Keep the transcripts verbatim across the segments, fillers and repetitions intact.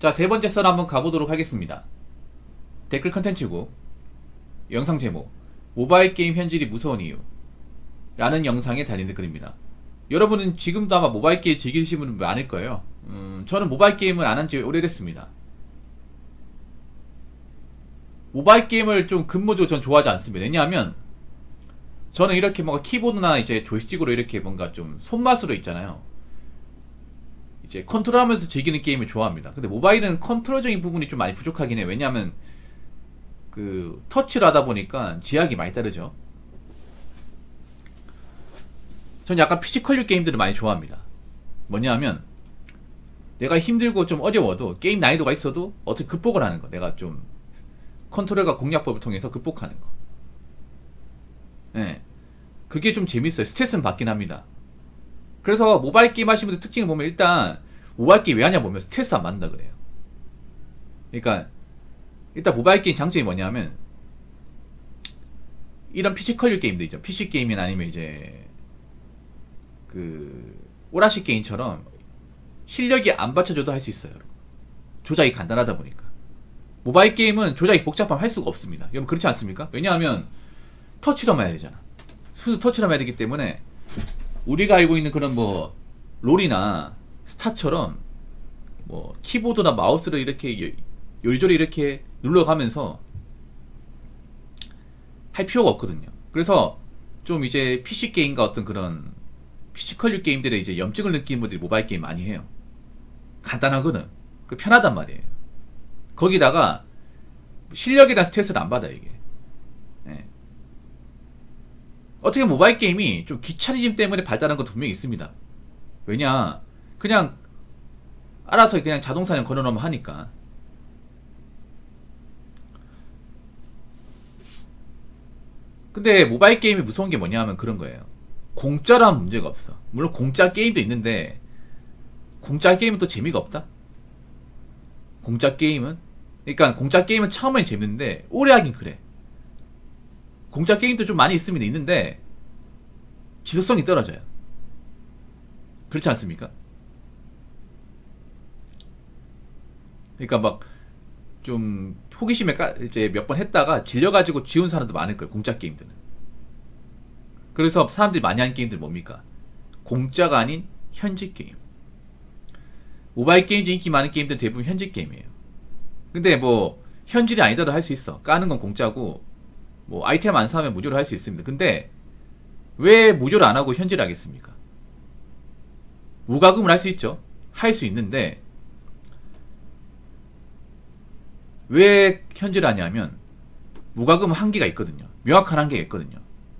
자, 세 번째 썰 한번 가보도록 하겠습니다. 댓글 컨텐츠고 영상 제목 모바일 게임 현질이 무서운 이유 라는 영상에 달린 댓글입니다. 여러분은 지금도 아마 모바일 게임 즐기시는 분 많을 거예요. 음, 저는 모바일 게임을 안 한 지 오래됐습니다. 모바일 게임을 좀 근본적으로 전 좋아하지 않습니다. 왜냐하면 저는 이렇게 뭔가 키보드나 이제 조이스틱으로 이렇게 뭔가 좀 손맛으로 있잖아요. 이제 컨트롤하면서 즐기는 게임을 좋아합니다. 근데 모바일은 컨트롤적인 부분이 좀 많이 부족하긴 해요. 왜냐하면 그 터치를 하다 보니까 제약이 많이 따르죠. 전 약간 피지컬류 게임들을 많이 좋아합니다. 뭐냐 하면 내가 힘들고 좀 어려워도 게임 난이도가 있어도 어떻게 극복을 하는 거, 내가 좀 컨트롤과 공략법을 통해서 극복하는 거. 네. 그게 좀 재밌어요. 스트레스는 받긴 합니다. 그래서 모바일 게임 하시는 분들 특징을 보면 일단 모바일 게임 왜 하냐 보면 스트레스 안 받는다 그래요. 그러니까 일단 모바일 게임 장점이 뭐냐면 이런 피지컬류 게임들 있죠. 피씨 게임이나 아니면 이제 그 오락실 게임처럼 실력이 안 받쳐줘도 할 수 있어요. 조작이 간단하다 보니까. 모바일 게임은 조작이 복잡하면 할 수가 없습니다. 여러분 그렇지 않습니까? 왜냐하면 터치로만 해야 되잖아. 순수 터치로만 해야 되기 때문에 우리가 알고 있는 그런 뭐 롤이나 스타처럼 뭐 키보드나 마우스를 이렇게 요리조리 이렇게 눌러가면서 할 필요가 없거든요. 그래서 좀 이제 피씨 게임과 어떤 그런 피지컬류 게임들의 이제 염증을 느끼는 분들이 모바일 게임 많이 해요. 간단하거든. 그 편하단 말이에요. 거기다가 실력에 대한 스트레스를 안 받아요, 이게. 네. 어떻게 모바일 게임이 좀 귀차니즘 때문에 발달한 건 분명히 있습니다. 왜냐, 그냥 알아서 그냥 자동 사냥 걸어놓으면 하니까. 근데 모바일 게임이 무서운 게 뭐냐 하면 그런 거예요. 공짜로 하면 문제가 없어. 물론 공짜 게임도 있는데 공짜 게임은 또 재미가 없다? 공짜 게임은? 그러니까 공짜 게임은 처음엔 재밌는데 오래 하긴 그래. 공짜 게임도 좀 많이 있으면 있는데 지속성이 떨어져요. 그렇지 않습니까? 그러니까 막 좀 호기심에 까, 이제 몇 번 했다가 질려가지고 지운 사람도 많을 거예요. 공짜 게임들은. 그래서 사람들이 많이 하는 게임들 뭡니까? 공짜가 아닌 현질 게임. 모바일 게임 중 인기 많은 게임들은 대부분 현질 게임이에요. 근데 뭐 현질이 아니더라도 할 수 있어. 까는 건 공짜고 뭐 아이템 안 사면 무료로 할 수 있습니다. 근데 왜 무료로 안 하고 현질을 하겠습니까? 무과금을 할 수 있죠. 할 수 있는데 왜 현질을 하냐면 무과금은 한계가 있거든요. 명확한 한계가 있거든요.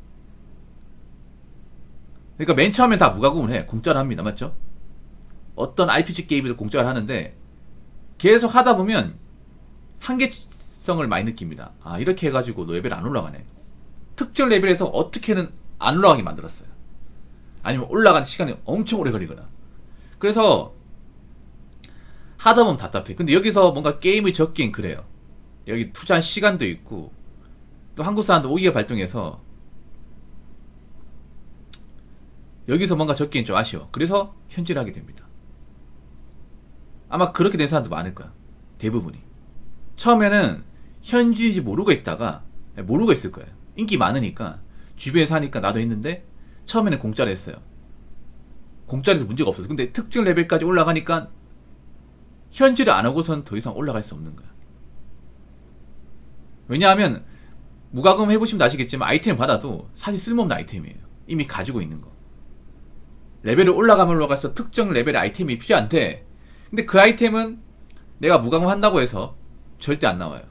그러니까 맨 처음에 다 무과금을 해. 공짜로 합니다. 맞죠? 어떤 알피지 게임에도 공짜로 하는데 계속 하다 보면 한계성을 많이 느낍니다. 아, 이렇게 해가지고 너 레벨 안 올라가네. 특정 레벨에서 어떻게는 안 올라가게 만들었어요. 아니면 올라가는 시간이 엄청 오래 걸리거나. 그래서 하다 보면 답답해. 근데 여기서 뭔가 게임을 적기엔 그래요. 여기 투자한 시간도 있고 또 한국 사람들 오기가 발동해서 여기서 뭔가 적기엔 좀 아쉬워. 그래서 현질을 하게 됩니다. 아마 그렇게 된 사람도 많을 거야. 대부분이. 처음에는 현질인지 모르고 있다가 모르고 있을 거예요. 인기 많으니까 주변에서 하니까 나도 했는데 처음에는 공짜로 했어요. 공짜로 해서 문제가 없었어. 근데 특정 레벨까지 올라가니까 현질을 안 하고선 더 이상 올라갈 수 없는 거야. 왜냐하면 무과금 해보시면 아시겠지만 아이템 받아도 사실 쓸모없는 아이템이에요. 이미 가지고 있는 거. 레벨을 올라가면 올라가서 특정 레벨의 아이템이 필요한데 근데 그 아이템은 내가 무과금 한다고 해서 절대 안 나와요.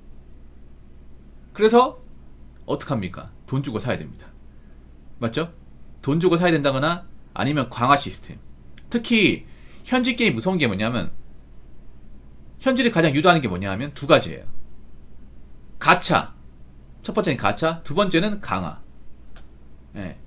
그래서 어떡합니까? 돈 주고 사야 됩니다. 맞죠? 돈 주고 사야 된다거나 아니면 강화 시스템. 특히 현질 게임 무서운 게 뭐냐면 현질이 가장 유도하는 게 뭐냐 하면 두 가지예요. 가차. 첫 번째는 가차, 두 번째는 강화. 예.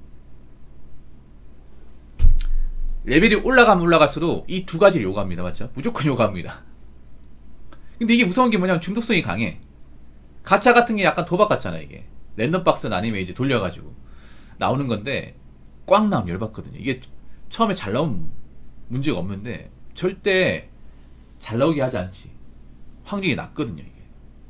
레벨이 올라가면 올라갈수록 이 두 가지를 요구합니다. 맞죠? 무조건 요구합니다. 근데 이게 무서운 게 뭐냐면 중독성이 강해. 가차 같은 게 약간 도박 같잖아, 이게. 랜덤 박스는 아니면 이제 돌려가지고 나오는 건데 꽉 나오면 열받거든요. 이게 처음에 잘 나오면 문제가 없는데 절대 잘 나오게 하지 않지. 확률이 낮거든요 이게.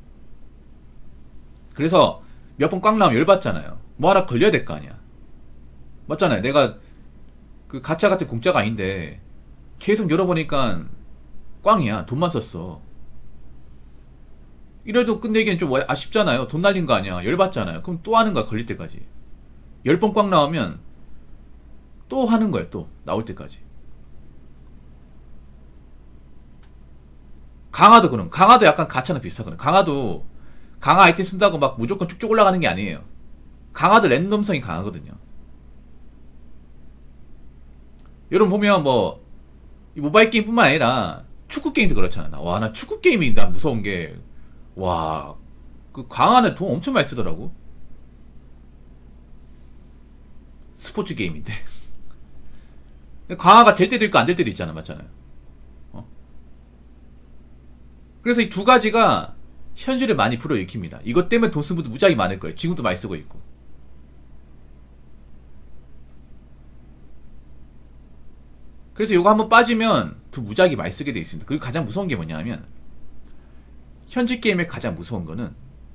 그래서 몇 번 꽉 나오면 열받잖아요. 뭐 하나 걸려야 될 거 아니야. 맞잖아요. 내가 그 가짜 같은 공짜가 아닌데 계속 열어보니까 꽝이야. 돈만 썼어. 이래도 끝내기엔 좀 아쉽잖아요. 돈 날린 거 아니야. 열받잖아요. 그럼 또 하는 거야. 걸릴 때까지. 열 번 꽝 나오면 또 하는 거야. 또 나올 때까지. 강화도 그럼. 강화도 약간 가차랑 비슷하거든. 강화도 강화 아이템 쓴다고 막 무조건 쭉쭉 올라가는 게 아니에요. 강화도 랜덤성이 강하거든요. 여러분 보면 뭐 모바일 게임 뿐만 아니라 축구 게임도 그렇잖아. 와, 나 축구 게임이 나 무서운 게, 와, 그 강화는 돈 엄청 많이 쓰더라고. 스포츠 게임인데. 강화가 될 때도 있고 안 될 때도 있잖아. 맞잖아요. 어? 그래서 이 두 가지가 현질을 많이 불어일으킵니다. 이것 때문에 돈 쓰는 분도 무지하게 많을 거예요. 지금도 많이 쓰고 있고. 그래서 이거 한번 빠지면 더 무지하게 많이 쓰게 돼 있습니다. 그리고 가장 무서운 게 뭐냐면, 현질 게임의 가장 무서운 거는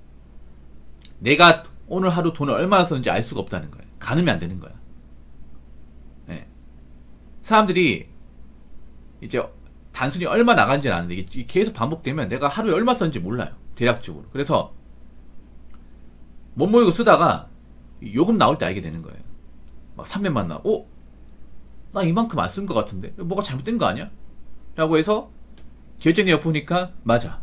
내가 오늘 하루 돈을 얼마나 썼는지 알 수가 없다는 거예요. 가늠이 안 되는 거야. 네. 사람들이 이제 단순히 얼마 나간지는 아는데 이게 계속 반복되면 내가 하루에 얼마 썼는지 몰라요. 대략적으로. 그래서 못 모이고 쓰다가 요금 나올 때 알게 되는 거예요. 막 삼백만 나와. 어? 나 이만큼 안 쓴 것 같은데? 뭐가 잘못된 거 아니야? 라고 해서 결제 내역 보니까 맞아.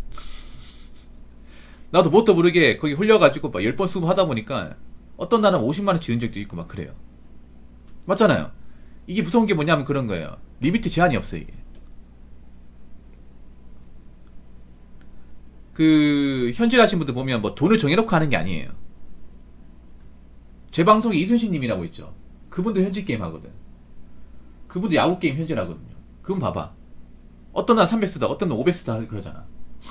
나도 뭣도 모르게 거기 홀려가지고 막 열 번 쓰고 하다 보니까 어떤 날은 오십만 원 지른 적도 있고 막 그래요. 맞잖아요. 이게 무서운 게 뭐냐면 그런 거예요. 리미트 제한이 없어요 이게. 그 현질하신 분들 보면 뭐 돈을 정해놓고 하는 게 아니에요. 제 방송에 이순신 님이라고 있죠. 그분도 현질 게임 하거든. 그분도 야구 게임 현질 하거든요. 그분 봐봐. 어떤 날 삼백 쓰다 어떤 날 오백 쓰다 그러잖아.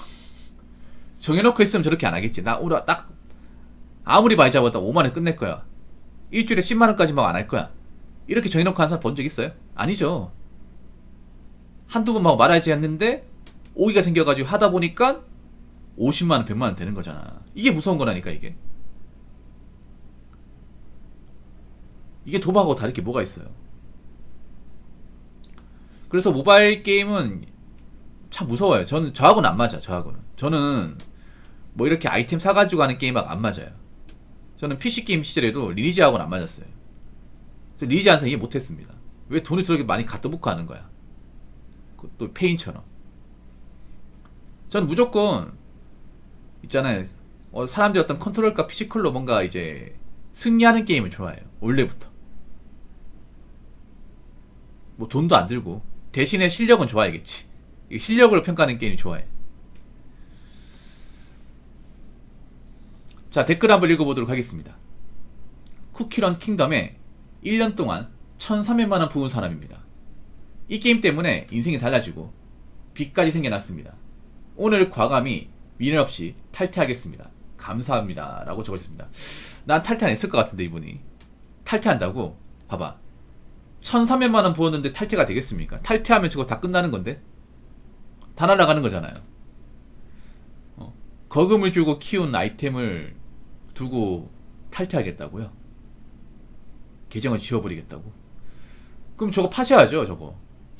정해놓고 있으면 저렇게 안 하겠지. 나 오늘 딱 아무리 많이 잡았다 오만 원 끝낼 거야. 일주일에 십만 원까지 막 안 할 거야. 이렇게 정해놓고 하는 사람 본 적 있어요? 아니죠. 한두 번 막 말하지 않는데 오기가 생겨가지고 하다 보니까 오십만 원, 백만 원 되는 거잖아. 이게 무서운 거라니까 이게. 이게 도박하고 다를 게 뭐가 있어요. 그래서 모바일 게임은 참 무서워요. 저는 저하고는 안 맞아. 저하고는. 저는 뭐 이렇게 아이템 사가지고 하는 게임하고 안 맞아요. 저는 피씨 게임 시절에도 리니지하고는 안 맞았어요. 그래서 리니지 항상 이해 못했습니다. 왜 돈을 저렇게 많이 갖다 붙고 하는 거야. 또 페인처럼. 저는 무조건 있잖아요. 어, 사람들이 어떤 컨트롤과 피지컬로 뭔가 이제 승리하는 게임을 좋아해요. 원래부터. 뭐 돈도 안 들고 대신에 실력은 좋아야겠지. 실력으로 평가하는 게임이 좋아해. 자, 댓글 한번 읽어보도록 하겠습니다. 쿠키런 킹덤에 일 년 동안 천삼백만 원 부은 사람입니다. 이 게임 때문에 인생이 달라지고 빚까지 생겨났습니다. 오늘 과감히 미련 없이 탈퇴하겠습니다. 감사합니다. 라고 적어주셨습니다. 난 탈퇴 안 했을 것 같은데 이분이. 탈퇴한다고? 봐봐. 천삼백만 원 부었는데 탈퇴가 되겠습니까? 탈퇴하면 저거 다 끝나는 건데? 다 날아가는 거잖아요. 어. 거금을 주고 키운 아이템을 두고 탈퇴하겠다고요? 계정을 지워버리겠다고? 그럼 저거 파셔야죠. 저거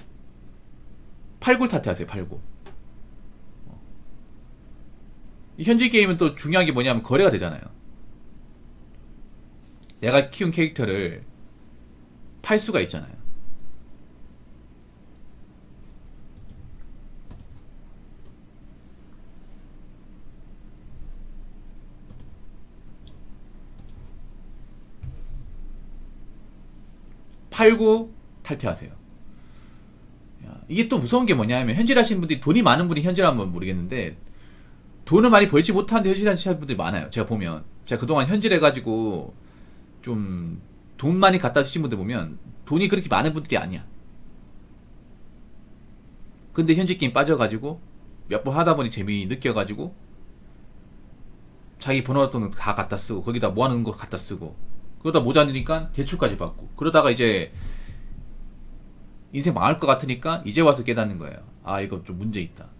팔골 탈퇴하세요. 팔골. 어. 이 현지 게임은 또 중요한 게 뭐냐면 거래가 되잖아요. 내가 키운 캐릭터를 팔 수가 있잖아요. 팔고 탈퇴하세요. 야, 이게 또 무서운 게 뭐냐면 현질하시는 분들이 돈이 많은 분이 현질하면 모르겠는데 돈을 많이 벌지 못하는데 현질하시는 분들이 많아요. 제가 보면 제가 그동안 현질해가지고 좀 돈 많이 갖다 주신 분들 보면 돈이 그렇게 많은 분들이 아니야. 근데 현질 게임 빠져가지고 몇 번 하다 보니 재미 느껴가지고 자기 번호돈 다 갖다 쓰고 거기다 모아놓은 거 갖다 쓰고 그러다 모자르니까 대출까지 받고 그러다가 이제 인생 망할 것 같으니까 이제 와서 깨닫는 거예요. 아, 이거 좀 문제 있다.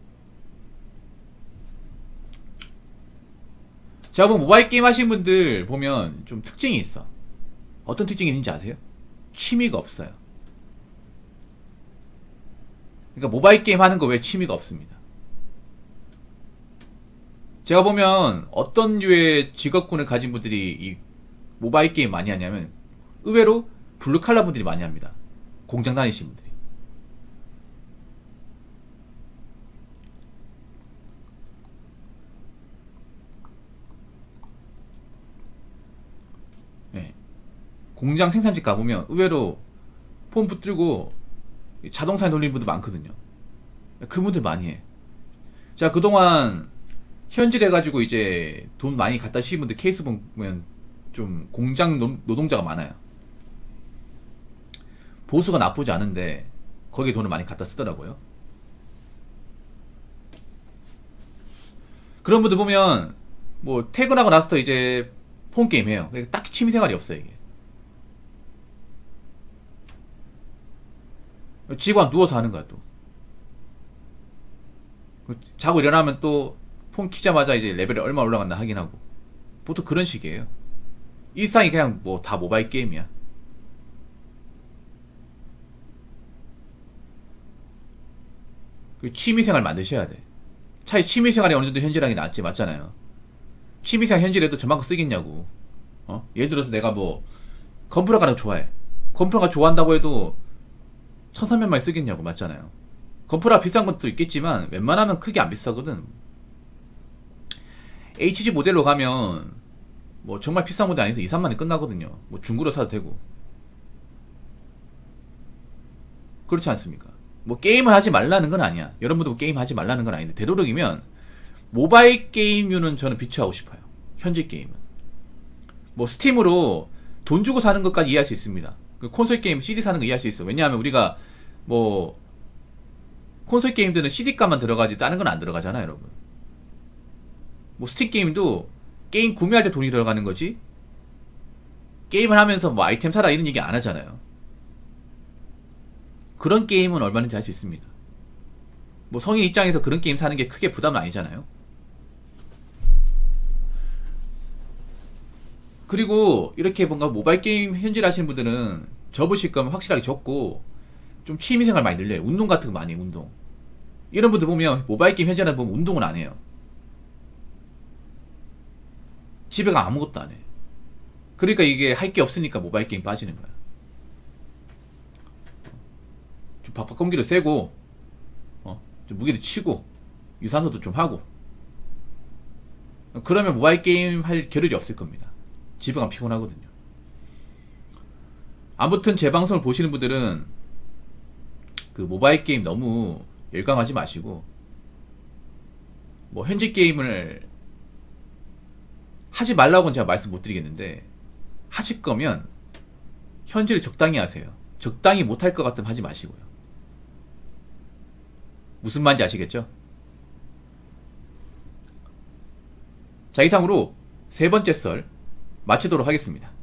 제가 보면 모바일 게임 하시는 분들 보면 좀 특징이 있어. 어떤 특징이 있는지 아세요? 취미가 없어요. 그러니까 모바일 게임 하는 거 외에 취미가 없습니다. 제가 보면 어떤 류의 직업군을 가진 분들이 이 모바일 게임 많이 하냐면 의외로 블루칼라 분들이 많이 합니다. 공장 다니시는 분들이. 네. 공장 생산직 가보면 의외로 폰 붙들고 자동차에 돌리는 분들 많거든요. 그분들 많이 해. 자, 그동안 현질 해가지고 이제 돈 많이 갖다 쓰신 분들 케이스 보면 좀 공장 노, 노동자가 많아요. 보수가 나쁘지 않은데 거기에 돈을 많이 갖다 쓰더라고요. 그런 분들 보면 뭐 퇴근하고 나서부터 이제 폰 게임 해요. 딱히 취미생활이 없어요 이게. 집안 누워서 하는 거야 또. 자고 일어나면 또 폰 키자마자 이제 레벨이 얼마 올라갔나 확인하고. 보통 그런 식이에요. 일상이 그냥 뭐 다 모바일 게임이야. 취미생활 만드셔야 돼. 차라리 취미생활이 어느 정도 현질하는 게 낫지. 맞잖아요. 취미생활 현질해도 저만큼 쓰겠냐고. 어? 예를 들어서 내가 뭐 컴퓨터 가는 거 좋아해. 컴퓨터가 좋아한다고 해도 천삼백만 쓰겠냐고. 맞잖아요. 컴퓨터가 비싼 것도 있겠지만 웬만하면 크게 안 비싸거든. 에이치지 모델로 가면 뭐 정말 비싼 모델 아니어서 이, 삼만에 끝나거든요. 뭐 중고로 사도 되고. 그렇지 않습니까? 뭐 게임을 하지 말라는 건 아니야. 여러분도 게임 하지 말라는 건 아닌데 되도록이면 모바일 게임류는 저는 비추하고 싶어요. 현질 게임은. 뭐 스팀으로 돈 주고 사는 것까지 이해할 수 있습니다. 콘솔 게임 씨디 사는 거 이해할 수 있어. 왜냐하면 우리가 뭐 콘솔 게임들은 씨디값만 들어가지 다른 건 안 들어가잖아요, 여러분. 뭐 스틱 게임도 게임 구매할 때 돈이 들어가는 거지 게임을 하면서 뭐 아이템 사라 이런 얘기 안 하잖아요. 그런 게임은 얼마든지 할 수 있습니다. 뭐 성인 입장에서 그런 게임 사는 게 크게 부담은 아니잖아요. 그리고 이렇게 뭔가 모바일 게임 현질 하시는 분들은 접으실 거면 확실하게 접고 좀 취미생활 많이 늘려요. 운동 같은 거 많이 해요. 운동. 이런 분들 보면 모바일 게임 현질하는 보면 운동은 안 해요. 집에 가 아무것도 안 해. 그러니까 이게 할 게 없으니까 모바일 게임 빠지는 거야. 좀 박박 공기도 세고, 어, 좀 무게도 치고, 유산소도 좀 하고. 그러면 모바일 게임 할 겨를이 없을 겁니다. 집에 가면 피곤하거든요. 아무튼 제 방송을 보시는 분들은 그 모바일 게임 너무 열광하지 마시고, 뭐 현질 게임을 하지 말라고는 제가 말씀 못 드리겠는데 하실 거면 현질을 적당히 하세요. 적당히 못할 것 같으면 하지 마시고요. 무슨 말인지 아시겠죠? 자, 이상으로 세 번째 썰 마치도록 하겠습니다.